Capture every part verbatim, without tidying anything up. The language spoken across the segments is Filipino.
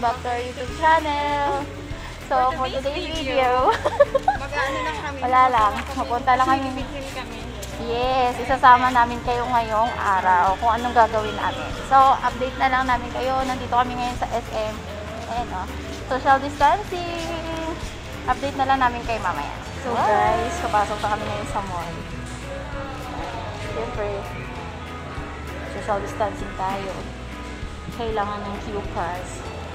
back to our YouTube channel. So, for today's video, wala lang. Mapunta lang kami. Yes, isasama namin kayo ngayong araw kung anong gagawin namin. So, update na lang namin kayo. Nandito kami ngayon sa S M. Ayan o. Social distancing. Update na lang namin kayo mamaya. So guys, kapasok na kami ngayon sa mall. Siyempre, social distancing tayo. Kailangan ng Q pass.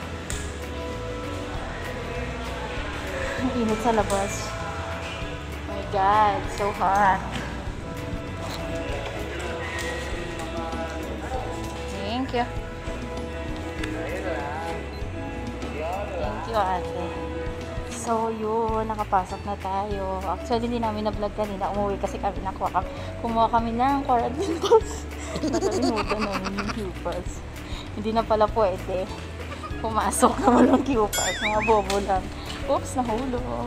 Ang init sa labas. Oh my God, so hot. Thank you. Thank you, ate. So, yun. Nakapasok na tayo. Actually, hindi namin na-vlog kanina. Umuwi kasi kami nakuha kami. Kumuha kami ng quarantine pass. Nakalimutan namin yung Q pass. Hindi na pala pwede. Pumasok na walang Q pass. Mga bobo lang. Oops, nahulog.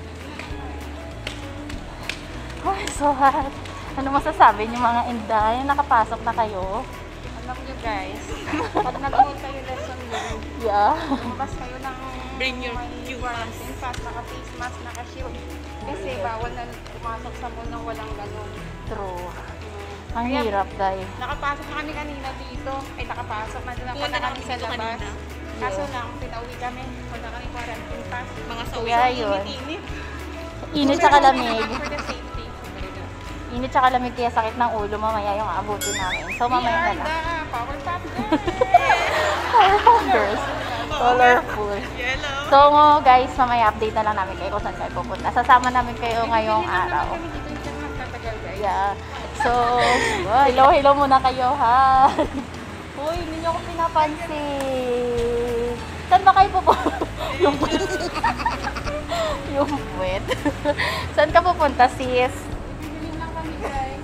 Ay, so hot. Ano masasabi niyo mga inday? Nakapasok na kayo? Alam nyo guys, pag nag-hold kayo lesson learned, Yeah. mas kayo ng Bring your Q quarantine pass, naka-face mask, naka-shield. Kasi bawal na pumasok sa mall nang walang ganun. True. Ang Kaya, hirap dahil. Nakapasok na kami kanina dito. Ay, nakapasok na lang Pumunta pala kami kami sa dito labas. kanina. Kaso lang, pinauwi kami. Wala kami quarantine pass. Mga Kaya sawi. yun. Init-init. Init sa kalamig. For the safety. Init sa kalamig kaya sakit ng ulo. Mamaya yung aabutin namin. So, mamaya na We are lang. the Powerpuff Girls. Powerpuff Girls. Colorful. Yellow. So, guys, mamaya update na lang namin kayo kung saan kayo pupunta. Sasama namin kayo ngayong araw. Kami dito yung lang tatagal guys. Yeah. So, oh, hello, hello muna kayo, ha? Uy, hindi nyo ako pinapansin. Saan ba kayo pupunta? Yung puwet. Yung puwet. Saan ka pupunta, sis? Bibili lang kami guys.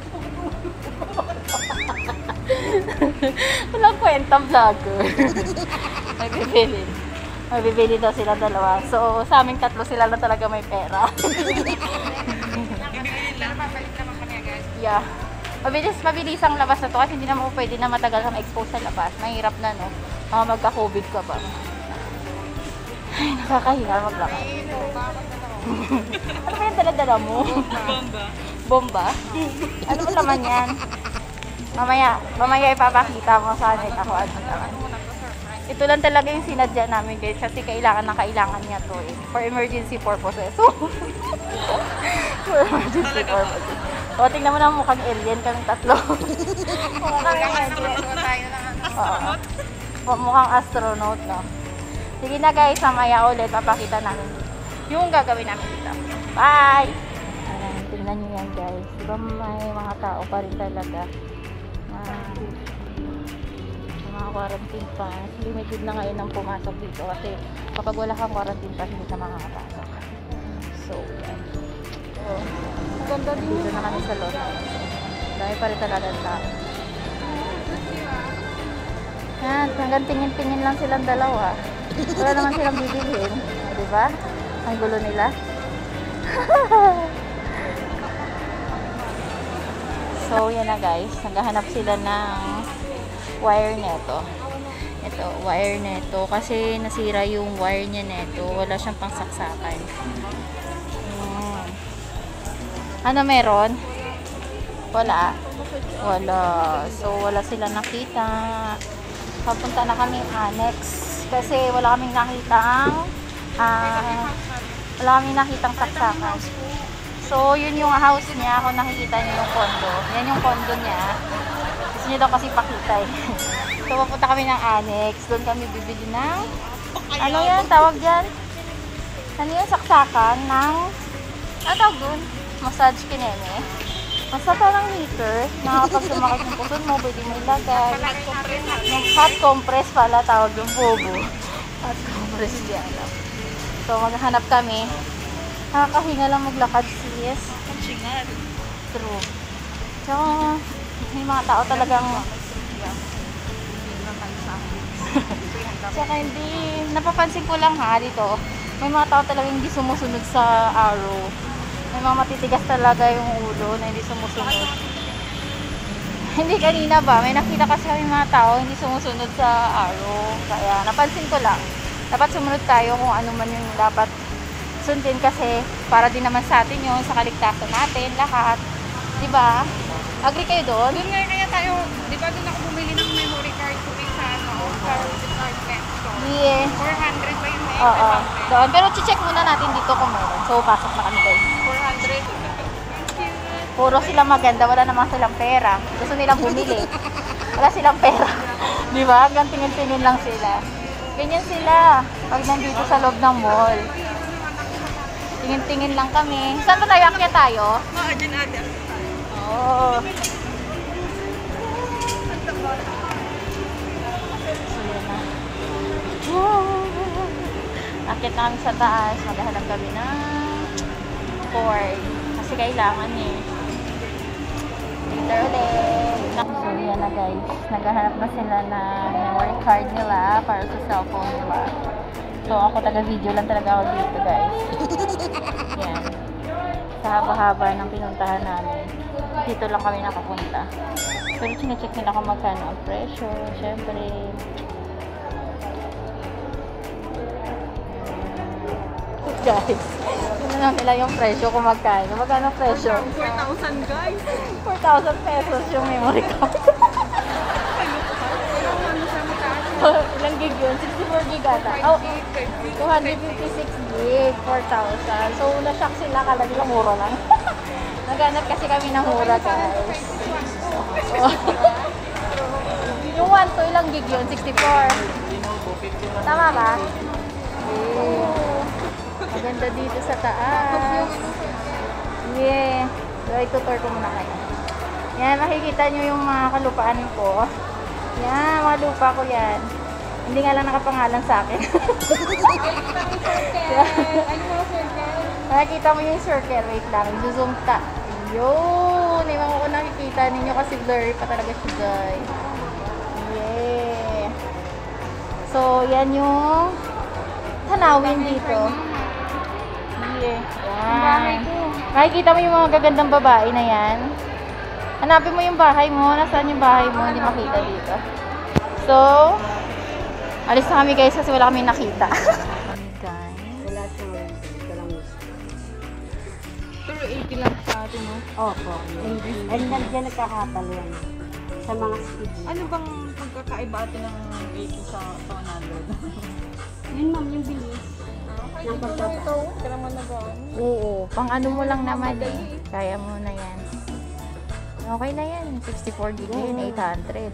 Walang kwenta, vlogger. May bibili. May bibili daw sila dalawa. So, sa aming tatlo sila lang talaga may pera. Pero babalik naman kami agad. Yeah. Mabilis, mabilis ang labas na to kasi hindi naman pwede na matagal kang expose sa labas. Mahirap na, no? Mga magka-COVID ka ba? Ay, nakakahinga maglakad. Ay, no, bakit na ako? Ano ba yung dala-dala mo? Bomba. Bomba? Ano ba naman yan? Mamaya, mamaya ipapakita mo sa amin ako ano naman. Ito lang talaga yung sinadya namin guys kasi kailangan na kailangan niya to eh. For emergency purposes. So, for emergency purposes. O, tingnan mo na mukhang alien kaming tatlo. Mukha kaming alien. So, tayo lang ano. Oo. Mukhang astronaut, no? Sige na guys, mamaya ulit papakita namin yung gagawin namin dito. Bye! Ayan, tingnan nyo yan guys. Diba may mga tao pa rin talaga. Ah, mga quarantine pass. Limited na ngayon ang pumasok dito kasi kapag wala kang quarantine pass, hindi ka makakapasok. So, yan. So, Ganda din dito na kami sa loob. Dami pa rin talaga ng tao. Yan, hanggang tingin-tingin lang silang dalawa. Wala naman silang bibilhin. Di ba? Ang gulo nila. So, yan na guys. Naghahanap sila ng wire neto. Ito, wire neto. Kasi nasira yung wire niya neto. Wala siyang pangsaksakan. Hmm. Ano meron? Wala. Wala. So, wala sila nakita. Papunta na kami annex. Kasi wala kaming nakitang ah, wala kaming nakitang saksakan. So, yun yung house niya. Kung nakikita niyo yung condo. Yan yung condo niya. Gusto niya daw kasi pakita eh. So, papunta kami ng annex. Doon kami bibili ng ano yan? Tawag dyan? Ano yung saksakan ng ano tawag doon? Massage kineme. Basta parang heater. Na kapag sumakit yung puson mo, pwede mo ilagay. Hot compress pala tawag yung bobo. Hot compress diyan. So, maghahanap kami. Nakakahinga lang maglakad sis. Singal. True. So, may mga tao talagang Tsaka hindi, napapansin ko lang ha dito, may mga tao talagang hindi sumusunod sa arrow. May mga matitigas talaga yung ulo na hindi sumusunod. Hindi, kanina ba, may nakita kasi kami mga tao hindi sumusunod sa araw. Kaya napansin ko lang, dapat sumunod tayo kung ano man yung dapat sundin kasi para din naman sa atin yun, sa kaligtasan natin, lahat. Diba? Agree kayo doon? Doon nga kaya tayo, di ba doon ako bumili ng memory card ko sa ano, sa department store. Yeah. four hundred ba yun eh? Oo, doon. Pero check muna natin dito kung meron. So, pasok na kami guys. four hundred. Puro silang maganda, wala namang silang pera. Gusto nilang bumili. Wala silang pera. Di ba? Hanggang tingin-tingin lang sila. Ganyan sila. Pag nandito sa loob ng mall. Tingin-tingin lang kami. Saan ba tayo? Akyat tayo? Mga dyan ate. Oo. So, yun na. Akyat na kami sa taas. Maghahanap kami ng cord. Kasi kailangan eh. Later ulit. So, yan na guys. Naghahanap na sila ng memory card nila para sa cellphone nila. So, ako taga-video lang talaga ako dito guys. Yan. Sa haba-haba ng pinuntahan namin. Dito lang kami nakapunta. Pero chinecheck nila kung magkano ang presyo. Siyempre. Guys, yun lang nila yung presyo kung magkano. Magkano ang presyo? four thousand guys. four thousand pesos yung memory card. Ilang gig yun? sixty-four gig ata. Oh, two hundred fifty-six gig, four thousand. So, na-shock sila. Kala nila mura lang. Naghanap kasi kami ng mura, guys. Oh. Yung one to ilang gig yun? sixty-four. Tama ba? Yeah. Maganda dito sa taas. Yeah. So, itutur ko muna kayo. Yan, makikita nyo yung mga kalupaan ko. Yan, mga lupa ko yan. Hindi nga lang nakapangalan sa akin. Nakikita mo yung circle. Wait lang. Zoom ta. Yun. Iwan ko kung nakikita ninyo kasi blurry pa talaga siya, guys. Yeah. So, yan yung tanawin dito. Yeah. Yan. Nakikita mo yung mga gagandang babae na yan. Hanapin mo yung bahay mo. Nasaan yung bahay mo? Hindi makita dito. So, alis na kami guys kasi wala kami nakita. Guys. Wala siyang walang two eighty lang sa atin, no? opo. And nandiyan nagkakatalo yan sa mga speed. Ano bang pagkakaiba atin ng eighty sa one hundred? Yun ma'am, yung bilis ng pagtata. Oo. Pang ano mo lang naman eh. Kaya mo na yan. Okay na yan. sixty-four gig na yun. eight hundred.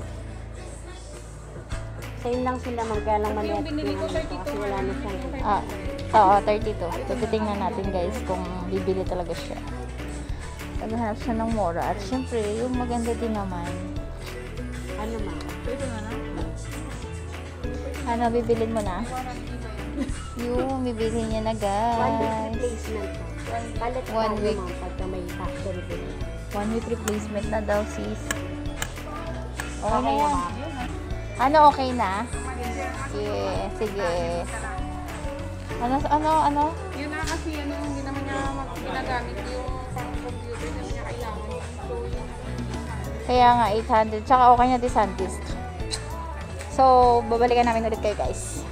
Same lang sila magkalang maliit. Yung binili ko thirty-two. Kasi wala na siyang. Ah, oo, thirty-two. So, titingnan natin guys kung bibili talaga siya. Naghahanap siya ng mura. At syempre, yung maganda din naman. Ano ma'am? Pwede na na? Ano, bibilin mo na? Yung, bibili niya na One week guys. replacement. Balit One tayo, week. ma'am, pagka may factor replacement. One week replacement na daw sis. Okay na Okay na yan. ma'am. Ano, okay na? Yeah, sige. Ano, ano, ano? Yun na kasi ano, hindi naman niya mag- ginagamit yung pang computer, hindi naman niya kailangan. So, yun. Kaya nga, eight hundred. Tsaka okay na di SanDisk. So, babalikan namin ulit kayo guys.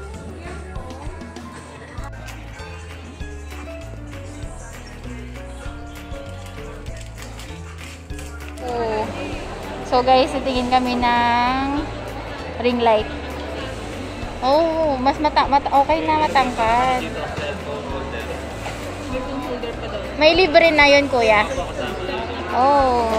So, so guys, titingin kami ng ring light. Oh, mas mata, mata okay na matangkad. May libre na yun, kuya. Oh.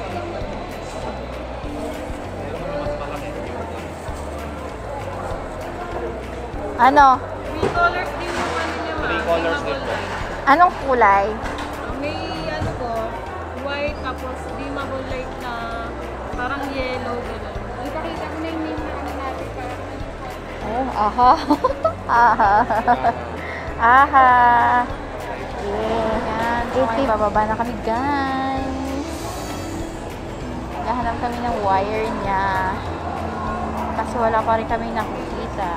Ano? Three colors din yung ano niya, ma'am. Three colors din po. Anong kulay? May ano po, white, tapos dimmable light na parang yellow, gano'n. Ipakita ko na yung name na ano natin para Oh, aha. aha. aha. Yeah. Yan. eighty. Bababa na kami, guys. Naghahanap kami ng wire niya. Kasi wala pa rin kami nakikita.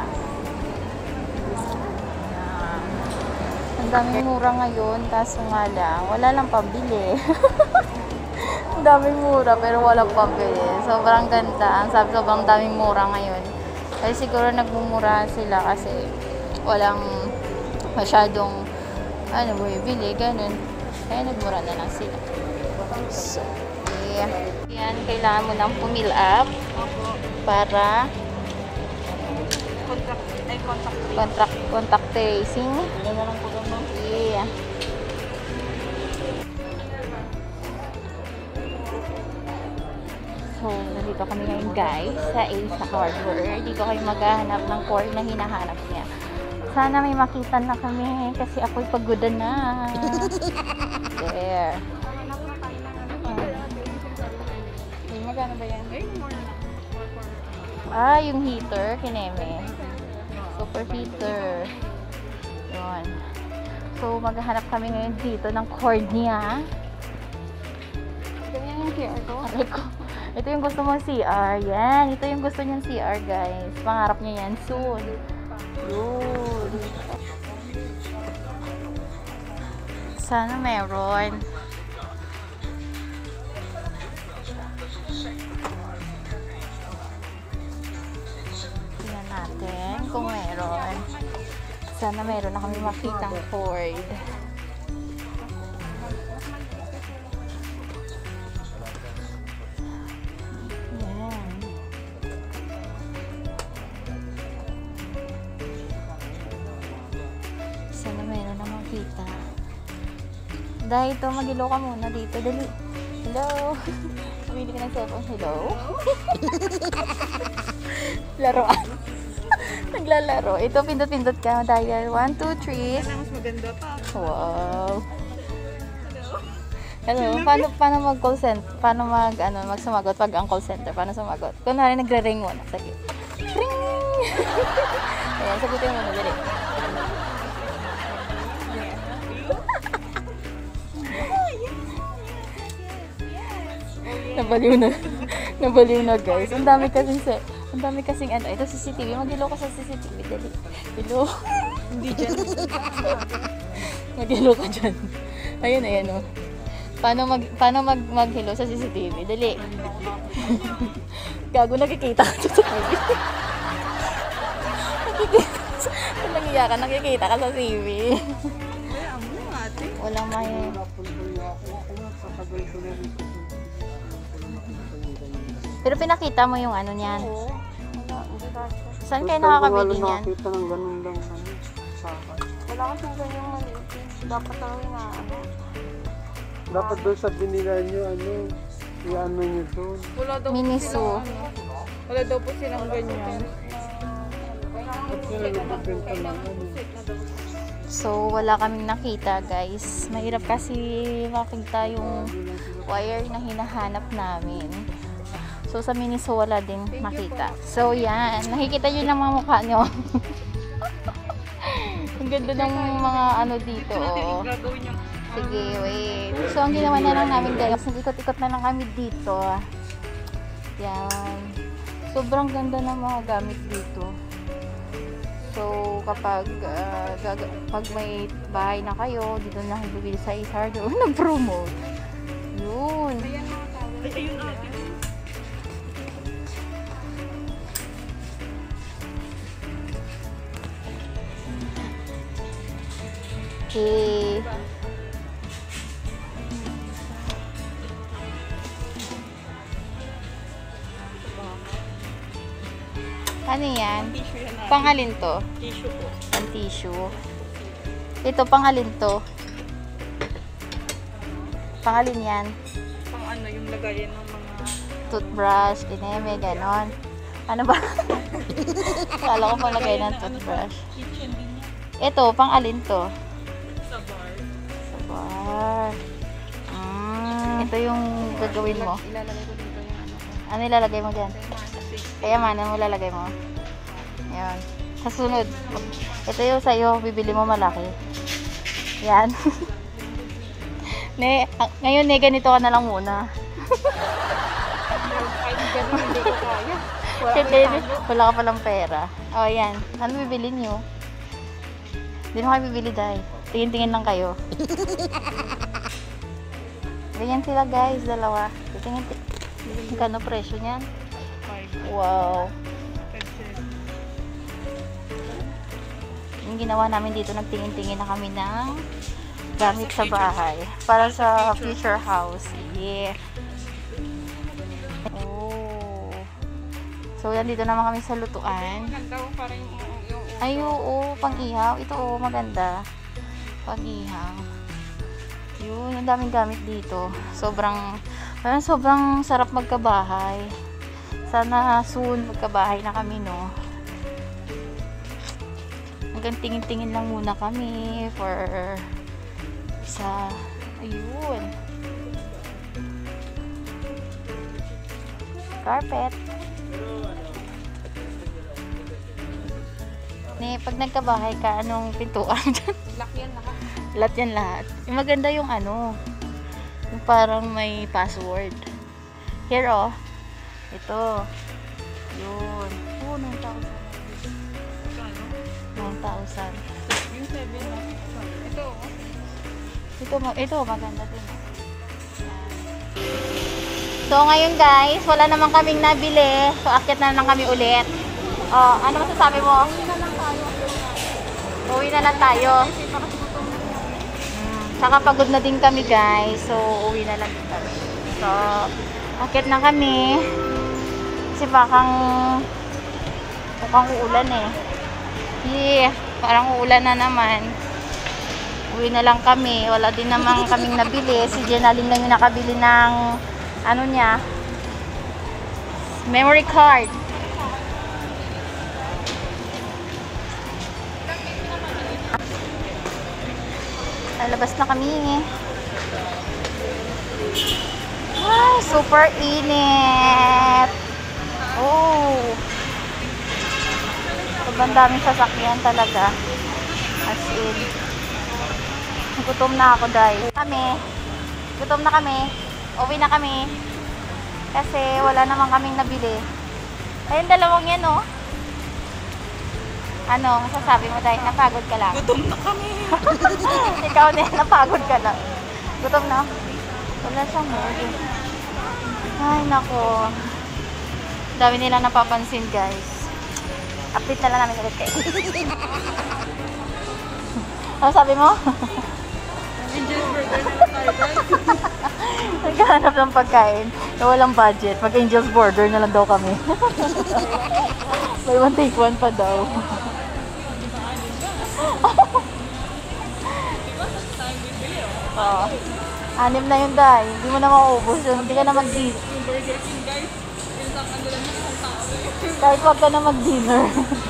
Yan. Ang daming mura ngayon. Kaso nga lang, wala lang pambili. Ang daming mura pero walang pambili. Sobrang ganda. Ang sabi, sobrang daming mura ngayon. Kasi siguro nagmumura sila kasi walang masyadong ano, bumibili, ganun. Kaya nagmura na lang sila. So, yeah. Yan, kailangan mo nang pumill up para Contract, ay contact. contract, contact tracing. Yeah. So, nandito kami ngayon guys sa Ace Hardware. Dito kayo maghahanap ng cord na hinahanap niya. Sana may makita na kami kasi ako'y pagoda na. There. Magkano ba yan? Ah, yung heater, kineme. Super heater. Yun. So, maghahanap kami ngayon dito ng cord niya. Ganyan yung Q R ko. Aray ko. Ito yung gusto mong C R. Yan. Ito yung gusto niyang C R, guys. Pangarap niya yan soon. Yun. Sana meron. Tingnan natin kung meron. Sana meron na kami makitang cord. Yan. Sana meron na makita. Dahil ito, mag-hello ka muna dito. Dali. Hello. Pumili ka ng cellphone. Hello. Laruan. Naglalaro. Ito, pindot-pindot ka. Dial one, two, three. Mas maganda pa. Wow. Hello. Paano, paano mag-call center? Paano mag, ano, magsumagot pag ang call center? Paano sumagot? Kunwari, nagre-ring muna. Sige. Ring! Ayan, sagutin mo na. Dali. Nabaliw na. Nabaliw na, guys. Ang dami kasing sa... Ang dami kasing ano. Ito C C T V. Mag-hello ka sa C C T V. Dali. Hello. Hindi dyan. Mag-hello ka dyan. Ayun, ayun, oh. Paano mag paano mag mag-hello sa C C T V? Dali. Gago, nakikita ka sa T V. Nakikita. Kung nangiya ka, nakikita ka sa T V. Kaya mo ate. Walang may... Pero pinakita mo yung ano niyan. Oo. Wala, hindi kasi. Saan kayo nakakabili niyan? Nakita ng ganun lang. Ano, saka. Wala kasing ganyang maliit. Dapat talaga na ano. Dapat doon sa binila nyo, ano, i-ano nyo doon. Wala daw po Miniso. silang ano. Wala daw po silang ganyan. At sila nagbibenta ng ano. So, wala kaming nakita, guys. Mahirap kasi makita yung wire na hinahanap namin. So, sa Miniso, wala din makita. So, yan. Nakikita nyo lang mga mukha nyo. Ang ganda ng mga ano dito, oh. Gagawin yung Sige, wait. So, ang ginawa na lang namin, guys, nag-ikot-ikot na lang kami dito. Yan. Sobrang ganda ng mga gamit dito. So, kapag uh, gag- pag may bahay na kayo, dito na kayo bibili sa Ace Hardware. Nag-promote. Yun. ayun na. Okay. Ano yan? Tissue yan natin. Pangalin to? Tissue po. Ang tissue. Ito, pangalin to? Pangalin yan? Pang ano yung lagayan ng mga Toothbrush, kineme, ganon. Ano ba? Kala ko pang lagay ng toothbrush. kitchen din yan. Ito, pangalin to? Sa bar. Sa bar. Mm, ito yung gagawin mo. Ilalagay ko dito yung ano ko. Ano ilalagay mo dyan? Yung mga six. Kaya man, ano lalagay mo? Ayan. Sa sunod, ito yung sa'yo, bibili mo malaki. Yan. ne, ah, ngayon, ne, ganito ka na lang muna. Kahit ganun, hindi ko kaya. Wala Kasi ko yung wala ka palang pera. O, yan. Ano bibili niyo? Hindi mo kayo bibili, dahil. Tingin-tingin lang kayo. Ganyan sila, guys, dalawa. Tingin Magkano presyo niyan? five. Wow. Pesos. Yung ginawa namin dito, nagtingin-tingin na kami ng gamit sa bahay. Para sa future house. Yeah. Oh. So, yan dito naman kami sa lutuan. Ganda ko parang yung, yung Ay, oo, pang-ihaw. Ito, oo, maganda. Pang-ihaw. Yun, ang daming gamit dito. Sobrang, parang sobrang sarap magkabahay. Sana soon magkabahay na kami, no? Hanggang tingin-tingin lang muna kami for sa, ayun. Carpet. Ni, pag nagkabahay ka, anong pintuan dyan? lock yan lahat. Lahat yan lahat. Yung maganda yung ano, yung parang may password. Here, oh. Ito. Yun. Oh, nine thousand. nine thousand. Yung seven na. Ito, oh. Ito, ma- ito, maganda din. So, ngayon guys, wala naman kaming nabili. So, akyat na lang kami ulit. Oh, ano masasabi mo? Uwi na lang tayo. Hmm, saka pagod na din kami guys. So, uwi na lang din kami. So, akyat na kami. Kasi bakang mukhang uulan eh. Yeah, parang uulan na naman. Uwi na lang kami. Wala din naman kaming nabili. Si Jenaline lang yung nakabili ng ano niya, memory card. Lalabas na kami. Ay, super init. Oh. Sobrang daming sasakyan talaga. As in. Gutom na ako dahil. Kami. Gutom na kami. Uwi na kami. Kasi wala naman kaming nabili. Ayun, dalawang yan, oh. Ano, masasabi mo dahil napagod ka lang? Gutom na kami. Ikaw din, napagod ka lang. Gutom na? Wala siyang mood. Ay, nako. Dami nila napapansin, guys. Update na lang namin ulit kayo. Ano sabi mo? Angel's Burger na lang tayo guys. Naghahanap ng pagkain na walang budget. Mag Angel's Burger na lang daw kami. Buy one take one pa daw. Oo. Anim na yun, Day. Hindi mo na mauubos yun. Hindi ka na mag-dinner. Yung Burger King guys. Yung ang ano lang yung isang tao eh. Kahit wag ka na mag-dinner.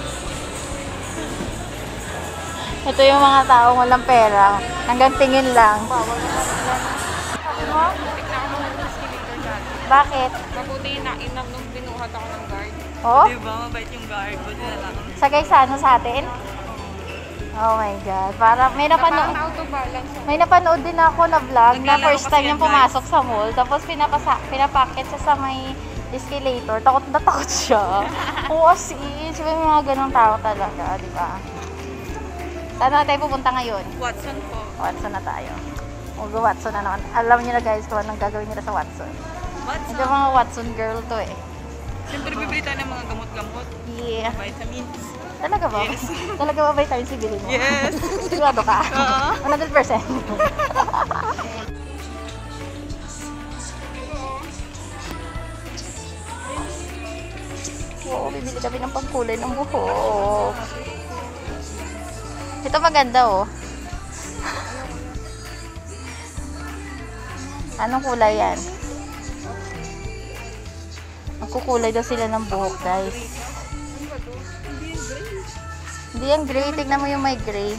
Ito yung mga taong walang pera. Hanggang tingin lang. Sabi mo? Tignan ako ng escalator dati. Bakit? Mabuti na inam nung binuhat ako ng guard. Oh? Diba? Mabait yung guard. Buti na lang. Sagay sa ano sa atin? Oh my God. Para may napanood. Parang auto-balance. May napanood din ako na vlog na Naglalaro first time kasi yung yan, pumasok sa mall. Tapos pinapasa, pinapakit siya sa may escalator. Takot na takot siya. Oo, as in. Sabi may mga ganong tao talaga, di ba? Saan na tayo pupunta ngayon? Watson po. Watson na tayo. Mag-Watson na naman. Alam niyo na guys kung anong gagawin nila sa Watson. Watson. Medyo mga Watson girl to eh. Siyempre bibili tayo ng mga gamot-gamot. Yeah. Vitamins. Talaga ba? Yes. Talaga ba vitamin C bilhin mo? Yes. Sigurado ka? Oo. one hundred percent. Oo, bibili kami ng pangkulay ng buhok. Ito maganda oh. Anong kulay yan? Magkukulay daw sila ng buhok, guys. Hindi yung gray. Tignan mo yung may gray.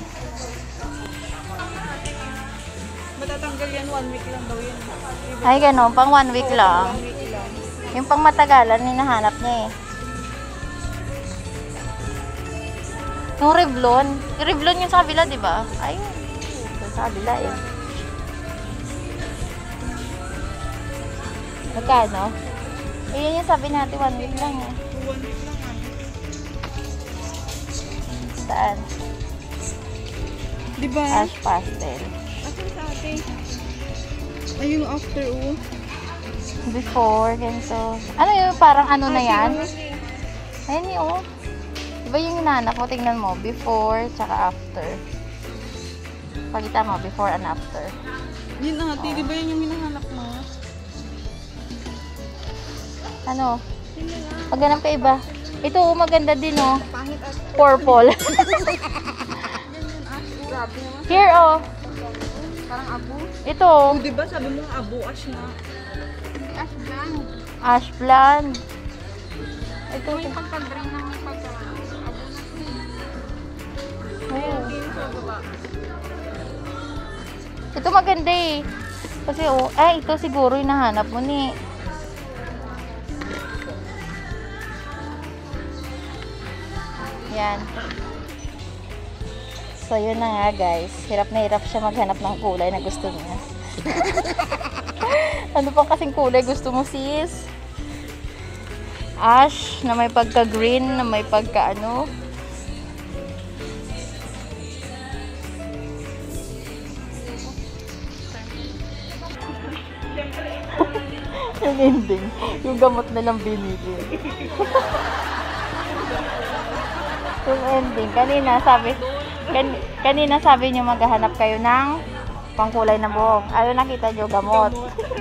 Matatanggal yan one week lang daw yun. Ay, gano'n. Pang one week lang. One week lang. Yung pang matagalan, hinahanap niya eh. Yung Revlon. Yung Revlon yung sa kabila, di ba? Ayun. Yung sa kabila eh. Magkano? Eh, yun yung sabi natin, one week lang eh. One week lang ah. Saan? Diba? Ash pastel. Asan sa atin? Ayun after oh. Before, ganito. Ano yun? Parang ano na yan? Ayun yun, oh. Diba yung hinahanap mo? Tingnan mo. Before, tsaka after. Pakita mo, before and after. Yun na, oh. Di ba yun yung hinahanap mo? Ano? Maghanap ka iba. Ito, oh, maganda din, oh. Purple. Grabe naman. Here, oh. Parang abo. Ito, oh. Di ba sabi mo abo ash na? Hindi as blank. Ash blonde. Ito, May pagka-drain ng pagka abo na. oh. Yun sa baba. Ito maganda eh. Kasi, oh, ay, ito siguro yung nahanap mo ni. Yan. So, yun na nga, guys. Hirap na hirap siya maghanap ng kulay na gusto niya. Ano pang kasing kulay gusto mo, sis? Ash, na may pagka-green, na may pagka-ano. Yung ending, yung gamot na lang binili. Yung ending, kanina sabi, kan, kanina sabi niyo maghahanap kayo ng pangkulay na buhok. Ayaw nakita niyo gamot.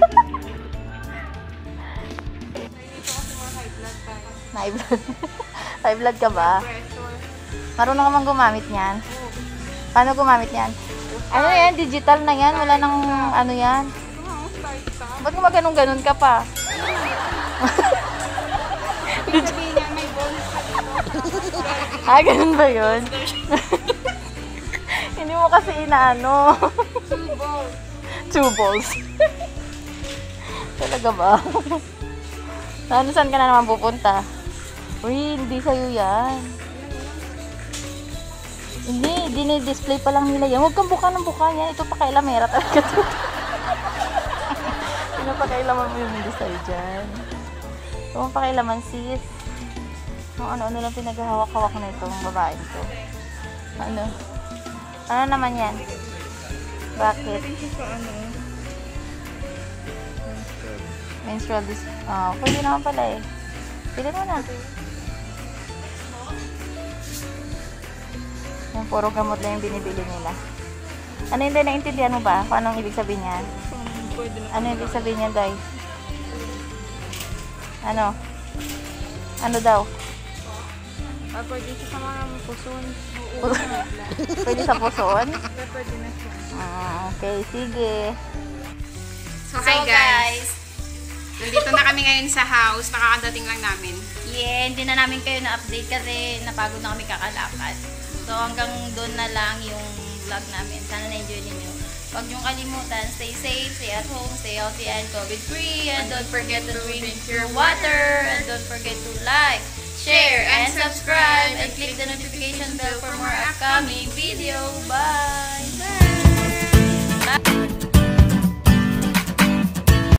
High blood. High blood ka ba? Marunong ka mang gumamit niyan? Paano gumamit niyan? Ano yan? Digital na yan? Wala nang ano yan? Ba't mo ganun-ganun ka pa? Sabi niya may bonus ka dito. Ah, ganun ba yun? Hindi mo kasi inaano. Two balls. Two balls. Talaga ba? Ano, saan ka na naman pupunta? Uy, hindi sa'yo yan. Hindi, dinidisplay pa lang nila yan. Huwag kang buka ng buka yan. Ito pa kailamera talaga to. Ano pa kailaman mo yung hindi sa'yo dyan? Ito pa kailaman, sis. Kung ano-ano lang pinaghahawak-hawak na itong babaeng to. Ano? Ano naman yan? Bakit? Menstrual dis... Oh, pwede naman pala eh. Pili mo na. Yung puro gamot lang yung binibili nila. Ano hindi naintindihan mo ba? Kung anong ibig sabihin niyan? Ano ibig sabihin niyan, Day? Ano? Ano daw? Ah, pwede siya sa mga puson. Pwede sa puson? Pwede na siya. Ah, okay, sige. So, hi guys. Nandito na kami ngayon sa house. Nakakadating lang namin. Yeah, hindi na namin kayo na-update kasi napagod na kami kakalakad. So, hanggang doon na lang yung vlog namin. Sana na-enjoy ninyo. Huwag niyong kalimutan, stay safe, stay at home, stay healthy and COVID-free. And don't forget to drink your water. And don't forget to like, share, and subscribe. And click the notification bell for more upcoming video. Bye!